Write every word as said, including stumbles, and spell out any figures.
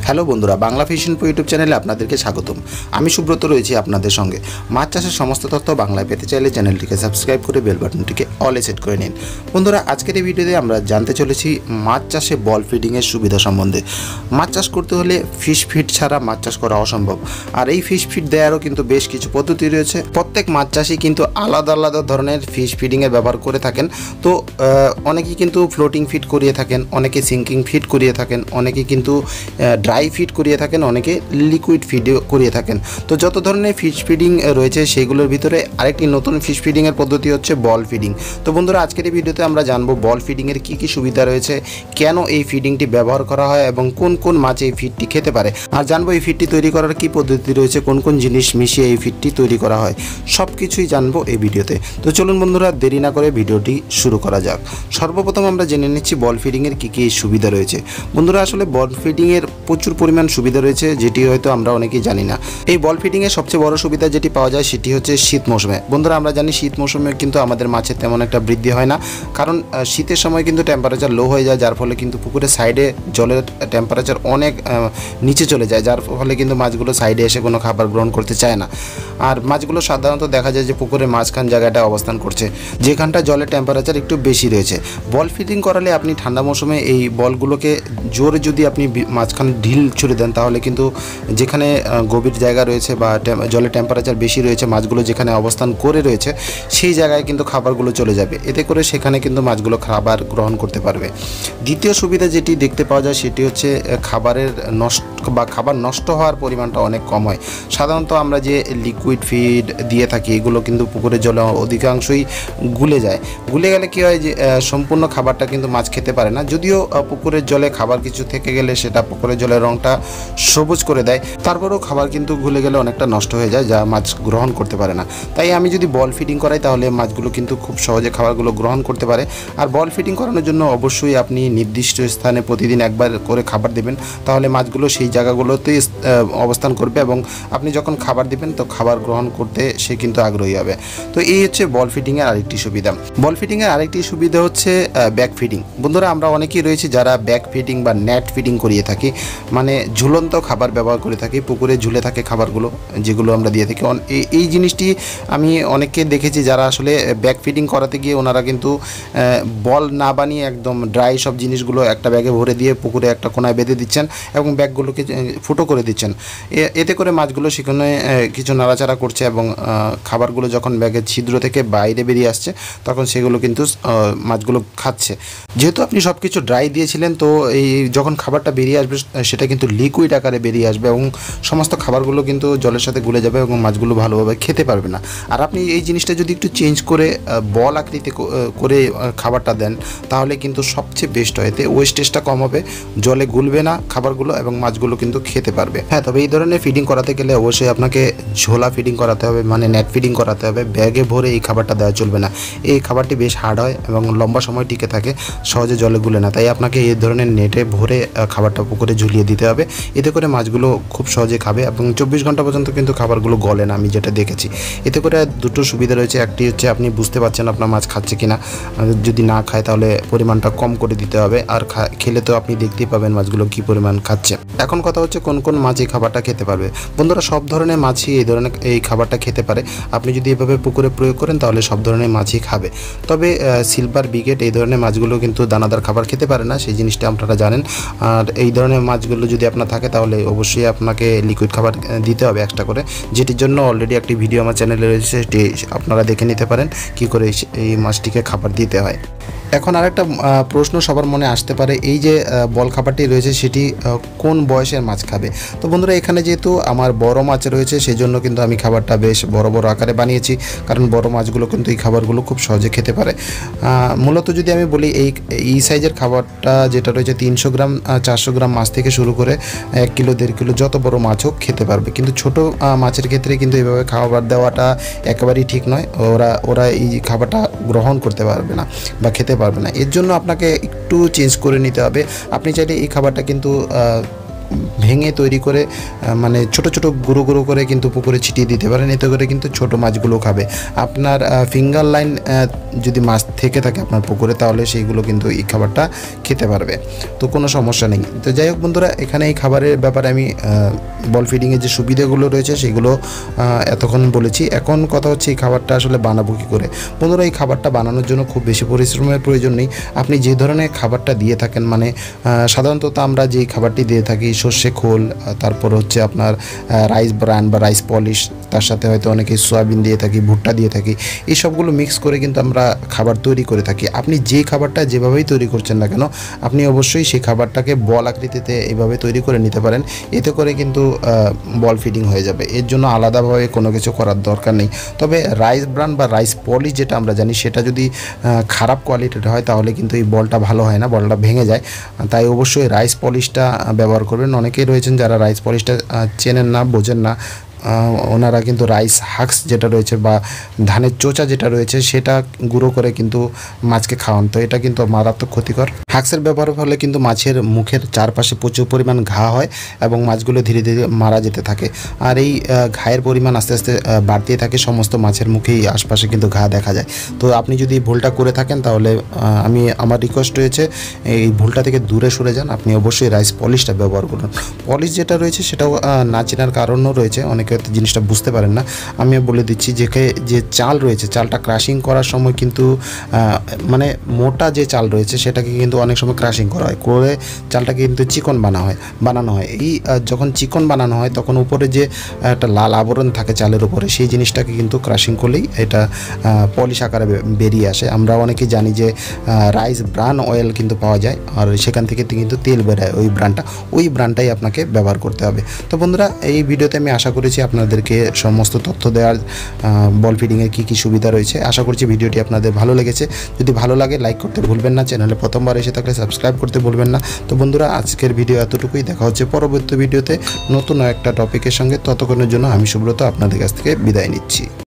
Hello বন্ধুরা, Bangla fishing পো YouTube চ্যানেলে আপনাদেরকে স্বাগতম। আমি সুব্রত রয়েছি আপনাদের সঙ্গে। মাছ চাষের সমস্ত তথ্য বাংলায় পেতে চাইলে চ্যানেলটিকে সাবস্ক্রাইব করে বেল বাটনটিকে অলে সেট করে নিন। বন্ধুরা, আজকের এই ভিডিওতে আমরা জানতে চলেছি মাছ চাষে বল ফিডিংয়ের সুবিধা সম্বন্ধে। মাছ চাষ করতে হলে ফিশ ফিড ছাড়া মাছ চাষ করা অসম্ভব। আর এই ফিশ ফিড দেওয়ারও কিন্তু বেশ কিছু পদ্ধতি রয়েছে। প্রত্যেক মাছ চাষি কিন্তু আলাদা আলাদা ধরনের ফিশ ফিডিংয়ের ব্যবহার করে থাকেন। তো অনেকেই কিন্তু ফ্লোটিং ফিড করিয়ে থাকেন, অনেকে সিঙ্কিং ফিড করিয়ে থাকেন, অনেকে কিন্তু ড্রাই ফিড করিয়ে থাকেন, অনেকে লিকুইড ফিডও করিয়ে থাকেন। তো যত ধরনের ফিশ ফিডিং রয়েছে সেগুলোর ভিতরে আরেকটি নতুন ফিশ ফিডিংয়ের পদ্ধতি হচ্ছে বল ফিডিং। তো বন্ধুরা, আজকের এই ভিডিওতে আমরা জানবো বল ফিডিংয়ের কী কী সুবিধা রয়েছে, কেন এই ফিডিংটি ব্যবহার করা হয় এবং কোন কোন মাছ এই ফিডটি খেতে পারে। আর জানবো এই ফিডটি তৈরি করার কী পদ্ধতি রয়েছে, কোন কোন জিনিস মিশিয়ে এই ফিডটি তৈরি করা হয়, সব কিছুই জানবো এই ভিডিওতে। তো চলুন বন্ধুরা, দেরি না করে ভিডিওটি শুরু করা যাক। সর্বপ্রথম আমরা জেনে নিচ্ছি বল ফিডিংয়ের কী কী সুবিধা রয়েছে। বন্ধুরা, আসলে বল ফিডিংয়ের প্রচুর পরিমাণ সুবিধা রয়েছে, যেটি হয়তো আমরা অনেকেই জানি না। এই বল ফিডিংয়ের সবচেয়ে বড় সুবিধা যেটি পাওয়া যায় সেটি হচ্ছে শীত মৌসুমে। বন্ধুরা, আমরা জানি শীত মৌসুমে কিন্তু আমাদের মাছের তেমন একটা বৃদ্ধি হয় না, কারণ শীতের সময় কিন্তু টেম্পারেচার লো হয়ে যায়, যার ফলে কিন্তু পুকুরের সাইডে জলের টেম্পারেচার অনেক নিচে চলে যায়, যার ফলে কিন্তু মাছগুলো সাইডে এসে কোনো খাবার গ্রহণ করতে চায় না। আর মাছগুলো সাধারণত দেখা যায় যে পুকুরের মাঝখান জায়গাটা অবস্থান করছে, যেখানটা জলের টেম্পারেচার একটু বেশি রয়েছে। বল ফিডিং করালে আপনি ঠান্ডা মৌসুমে এই বলগুলোকে জোরে যদি আপনি মাঝখান ঢিল ছুড়ে দেন, তাহলে কিন্তু যেখানে গভীর জায়গা রয়েছে বা জলের টেম্পারেচার বেশি রয়েছে, মাছগুলো যেখানে অবস্থান করে রয়েছে সেই জায়গায় কিন্তু খাবারগুলো চলে যাবে। এতে করে সেখানে কিন্তু মাছগুলো খাবার গ্রহণ করতে পারবে। দ্বিতীয় সুবিধা যেটি দেখতে পাওয়া যায় সেটি হচ্ছে খাবারের নষ্ট বা খাবার নষ্ট হওয়ার পরিমাণটা অনেক কম হয়। সাধারণত আমরা যে লিকুইড ফিড দিয়ে থাকি এগুলো কিন্তু পুকুরের জলে অধিকাংশই গুলে যায়। গুলে গেলে কী হয় যে সম্পূর্ণ খাবারটা কিন্তু মাছ খেতে পারে না। যদিও পুকুরের জলে খাবার কিছু থেকে গেলে সেটা পুকুরের জলের রঙটা সবুজ করে দেয়, তারপরেও খাবার কিন্তু গুলে গেলে অনেকটা নষ্ট হয়ে যায়, যা মাছ গ্রহণ করতে পারে না। তাই আমি যদি বল ফিডিং করাই তাহলে মাছগুলো কিন্তু খুব সহজে খাবারগুলো গ্রহণ করতে পারে। আর বল ফিডিং করানোর জন্য অবশ্যই আপনি নির্দিষ্ট স্থানে প্রতিদিন একবার করে খাবার দেবেন, তাহলে মাছগুলো সেই জায়গাগুলোতেই অবস্থান করবে এবং আপনি যখন খাবার দিবেন তো খাবার গ্রহণ করতে সে কিন্তু আগ্রহী হবে। তো এই হচ্ছে বল ফিডিংয়ের আরেকটি সুবিধা। বল ফিডিংয়ের আরেকটি সুবিধা হচ্ছে ব্যাক ফিডিং। বন্ধুরা, আমরা অনেকেই রয়েছে যারা ব্যাক ফিডিং বা নেট ফিডিং করিয়ে থাকি, মানে ঝুলন্ত খাবার ব্যবহার করে থাকি, পুকুরে ঝুলে থাকে খাবারগুলো যেগুলো আমরা দিয়ে থাকি। এই জিনিসটি আমি অনেককে দেখেছি যারা আসলে ব্যাক ফিডিং করাতে গিয়ে ওনারা কিন্তু বল না বানিয়ে একদম ড্রাই সব জিনিসগুলো একটা ব্যাগে ভরে দিয়ে পুকুরে একটা কোনায় বেঁধে দিচ্ছেন এবং ব্যাগগুলোকে ফুটো করে দিচ্ছেন। এতে করে মাছগুলো সেখানে কিছু নাড়াচাড়া করছে এবং খাবারগুলো যখন ব্যাগের ছিদ্র থেকে বাইরে বেরিয়ে আসছে তখন সেগুলো কিন্তু মাছগুলো খাচ্ছে। যেহেতু আপনি সব কিছু ড্রাই দিয়েছিলেন, তো এই যখন খাবারটা বেরিয়ে আসবে সেটা কিন্তু লিকুইড আকারে বেরিয়ে আসবে এবং সমস্ত খাবারগুলো কিন্তু জলের সাথে গুলে যাবে এবং মাছগুলো ভালোভাবে খেতে পারবে না। আর আপনি এই জিনিসটা যদি একটু চেঞ্জ করে বল আকৃতি করে খাবারটা দেন তাহলে কিন্তু সবচেয়ে বেস্ট হয়। এতে ওয়েস্টেজটা কম হবে, জলে গুলবে না খাবারগুলো এবং মাছগুলো কিন্তু খেতে পারবে। হ্যাঁ, তবে এই ধরনের ফিডিং করাতে গেলে অবশ্যই আপনাকে ঝোলা ফিডিং করাতে হবে, মানে নেট ফিডিং করাতে হবে। ব্যাগে ভরে এই খাবারটা দেওয়া চলবে না। এই খাবারটি বেশ হার্ড হয় এবং লম্বা সময় টিকে থাকে, সহজে জলে গুলে না। তাই আপনাকে এই ধরনের নেটে ভরে খাবারটা পুকুরে ঝুলিয়ে দিতে হবে। এতে করে মাছগুলো খুব সহজে খাবে এবং চব্বিশ ঘন্টা পর্যন্ত কিন্তু খাবারগুলো গলে না, আমি যেটা দেখেছি। এতে করে দুটো সুবিধা রয়েছে। একটি হচ্ছে আপনি বুঝতে পারছেন আপনার মাছ খাচ্ছে কিনা, যদি না খায় তাহলে পরিমাণটা কম করে দিতে হবে, আর খেলে তো আপনি দেখতেই পাবেন মাছগুলো কী পরিমাণ খাচ্ছে। এখন কথা হচ্ছে কোন কোন মাছ এই খাবারটা খেতে পারবে। বন্ধুরা, সব ধরনের মাছই এই ধরনের এই খাবারটা খেতে পারে। আপনি যদি এভাবে পুকুরে প্রয়োগ করেন তাহলে সব ধরনের মাছই খাবে। তবে সিলভার বিগেট এই ধরনের মাছগুলো কিন্তু দানাদার খাবার খেতে পারে না, সেই জিনিসটা আপনারা জানেন। আর এই ধরনের মাছগুলো যদি আপনার থাকে তাহলে অবশ্যই আপনাকে লিকুইড খাবার দিতে হবে এক্সট্রা করে, যেটির জন্য অলরেডি একটি ভিডিও আমার চ্যানেলে রয়েছে, সেটি আপনারা দেখে নিতে পারেন কী করে এই মাছটিকে খাবার দিতে হয়। এখন আরেকটা প্রশ্ন সবার মনে আসতে পারে, এই যে বল খাবারটি রয়েছে সেটি কোন বয়সের মাছ খাবে। তো বন্ধুরা, এখানে যেহেতু আমার বড় মাছ রয়েছে সেই জন্য কিন্তু আমি খাবারটা বেশ বড় বড় আকারে বানিয়েছি, কারণ বড় মাছগুলো কিন্তু এই খাবারগুলো খুব সহজে খেতে পারে। মূলত যদি আমি বলি এই এই সাইজের খাবারটা যেটা রয়েছে তিনশো গ্রাম চারশো গ্রাম মাছ থেকে শুরু করে এক কিলো দেড় কিলো যত বড় মাছ হোক খেতে পারবে। কিন্তু ছোট মাছের ক্ষেত্রে কিন্তু এইভাবে খাবার দেওয়াটা একেবারেই ঠিক নয়। ওরা ওরা এই খাবারটা গ্রহণ করতে পারবে না বা খেতে পারবে না। এর জন্য আপনাকে একটু চেঞ্জ করে নিতে হবে। আপনি চাইলে এই খাবারটা কিন্তু ভেঙে তৈরি করে মানে ছোট ছোট গুঁড়ো গুঁড়ো করে কিন্তু পুকুরে ছিটিয়ে দিতে পারেন, এতে করে কিন্তু ছোট মাছগুলো খাবে। আপনার ফিঙ্গার লাইন যদি মাছ থেকে থাকে আপনার পুকুরে তাহলে সেইগুলো কিন্তু এই খাবারটা খেতে পারবে, তো কোনো সমস্যা নেই। তো যাই হোক বন্ধুরা, এখানে এই খাবারের ব্যাপারে আমি বল ফিডিংয়ের যে সুবিধাগুলো রয়েছে সেগুলো এতক্ষণ বলেছি। এখন কথা হচ্ছে এই খাবারটা আসলে বানাবো কী করে। বন্ধুরা, এই খাবারটা বানানোর জন্য খুব বেশি পরিশ্রমের প্রয়োজন নেই। আপনি যে ধরনের খাবারটা দিয়ে থাকেন, মানে সাধারণত আমরা যেই খাবারটি দিয়ে থাকি সর্ষে খোল, তারপর হচ্ছে আপনার রাইস ব্রান বা রাইস পলিশ, তার সাথে হয়তো অনেকে সয়াবিন দিয়ে থাকি, ভুট্টা দিয়ে থাকি, এই সবগুলো মিক্স করে কিন্তু আমরা খাবার তৈরি করে থাকি। আপনি যে খাবারটা যেভাবেই তৈরি করছেন না কেন, আপনি অবশ্যই সেই খাবারটাকে বল আকৃতিতে এইভাবে তৈরি করে নিতে পারেন, এতে করে কিন্তু বল ফিডিং হয়ে যাবে। এর জন্য আলাদাভাবে কোনো কিছু করার দরকার নেই। তবে রাইস ব্রান বা রাইস পলিশ যেটা আমরা জানি, সেটা যদি খারাপ কোয়ালিটির হয় তাহলে কিন্তু এই বলটা ভালো হয় না, বলটা ভেঙে যায়। তাই অবশ্যই রাইস পলিশটা ব্যবহার করবেন। অনেকেই রয়েছেন যারা রাইস পলিশটা চেনেন না, বোঝেন না, ওনারা কিন্তু রাইস হাক্স যেটা রয়েছে বা ধানের চোচা যেটা রয়েছে সেটা গুঁড়ো করে কিন্তু মাছকে খাওয়ান, তো এটা কিন্তু মারাত্মক ক্ষতিকর। হাক্সের ব্যবহারের ফলে কিন্তু মাছের মুখের চারপাশে প্রচুর পরিমাণ ঘা হয় এবং মাছগুলো ধীরে ধীরে মারা যেতে থাকে। আর এই ঘায়ের পরিমাণ আস্তে আস্তে বাড়তেই থাকে, সমস্ত মাছের মুখেই আশপাশে কিন্তু ঘা দেখা যায়। তো আপনি যদি ভুলটা করে থাকেন তাহলে আমি আমার রিকোয়েস্ট রয়েছে এই ভুলটা থেকে দূরে সরে যান। আপনি অবশ্যই রাইস পলিশটা ব্যবহার করুন। পলিশ যেটা রয়েছে সেটাও না চেনার কারণও রয়েছে, অনেকে জিনিসটা বুঝতে পারেন না। আমি বলে দিচ্ছি, যে যে চাল রয়েছে, চালটা ক্রাশিং করার সময় কিন্তু মানে মোটা যে চাল রয়েছে সেটাকে কিন্তু অনেক সময় ক্রাশিং করা হয়, করে চালটাকে কিন্তু চিকন বানা হয় বানানো হয় এই যখন চিকন বানানো হয় তখন উপরে যে একটা লাল আবরণ থাকে চালের উপরে, সেই জিনিসটাকে কিন্তু ক্রাশিং করলেই এটা পলিশ আকারে বেরিয়ে আসে। আমরা অনেকেই জানি যে রাইস ব্রান অয়েল কিন্তু পাওয়া যায়, আর সেখান থেকে কিন্তু তেল বেরোয়, ওই ব্র্যান্ডটা ওই ব্র্যান্ডটাই আপনাকে ব্যবহার করতে হবে। তো বন্ধুরা, এই ভিডিওতে আমি আশা করেছি আপনাদেরকে সমস্ত তথ্য দেওয়ার বল ফিডিংয়ের কী কী সুবিধা রয়েছে। আশা করছি ভিডিওটি আপনাদের ভালো লেগেছে। যদি ভালো লাগে লাইক করতে ভুলবেন না, চ্যানেলে প্রথমবার এসে থাকলে সাবস্ক্রাইব করতে ভুলবেন না। তো বন্ধুরা, আজকের ভিডিও এতটুকুই, দেখা হচ্ছে পরবর্তী ভিডিওতে নতুন একটা টপিকের সঙ্গে। ততক্ষণের জন্য আমি সুব্রত আপনাদের কাছ থেকে বিদায় নিচ্ছি।